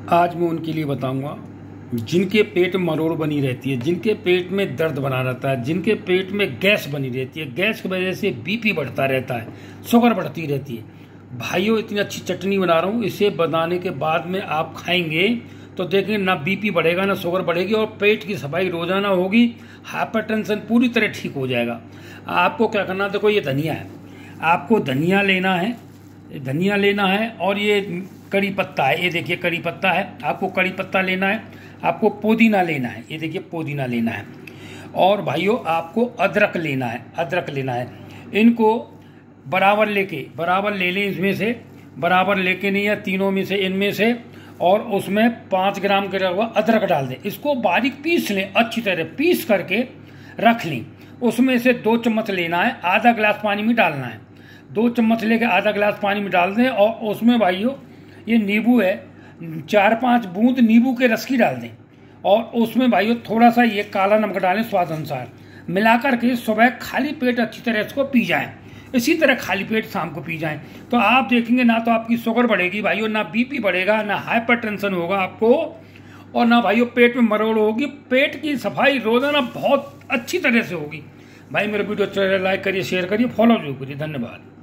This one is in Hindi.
आज मैं उनके लिए बताऊंगा जिनके पेट में मरोड़ बनी रहती है, जिनके पेट में दर्द बना रहता है, जिनके पेट में गैस बनी रहती है, गैस की वजह से बीपी बढ़ता रहता है, शुगर बढ़ती रहती है। भाइयों, इतनी अच्छी चटनी बना रहा हूँ, इसे बनाने के बाद में आप खाएंगे तो देखेंगे ना बीपी बढ़ेगा ना शुगर बढ़ेगी और पेट की सफाई रोजाना होगी। हाइपरटेंशन पूरी तरह ठीक हो जाएगा। आपको क्या करना, देखो ये धनिया है, आपको धनिया लेना है, धनिया लेना है और ये कड़ी पत्ता है, ये देखिए कड़ी पत्ता है, आपको कड़ी पत्ता लेना है, आपको पुदीना लेना है, ये देखिए पुदीना लेना है और भाइयों आपको अदरक लेना है, अदरक लेना है। इनको बराबर ले लें, इसमें से बराबर लेके नहीं है, तीनों में से इनमें से, और उसमें 5 ग्राम के हुआ अदरक डाल दें। इसको बारीक पीस लें, अच्छी तरह पीस करके रख लें। उसमें से 2 चम्मच लेना है, आधा गिलास पानी में डालना है। 2 चम्मच लेके आधा गिलास पानी में डाल दें और उसमें भाइयों ये नींबू है, 4-5 बूंद नींबू के रस की डाल दें और उसमें भाइयों थोड़ा सा ये काला नमक डालें स्वाद अनुसार। मिलाकर के सुबह खाली पेट अच्छी तरह इसको पी जाएं। इसी तरह खाली पेट शाम को पी जाएं तो आप देखेंगे ना तो आपकी शुगर बढ़ेगी भाइयों, ना बीपी बढ़ेगा, ना हाइपरटेंशन होगा आपको, और ना भाइयों पेट में मरोड़ होगी। पेट की सफाई रोजाना बहुत अच्छी तरह से होगी। भाई मेरा वीडियो अच्छा लगे लाइक करिए, शेयर करिए, फॉलो जरूर करिए। धन्यवाद।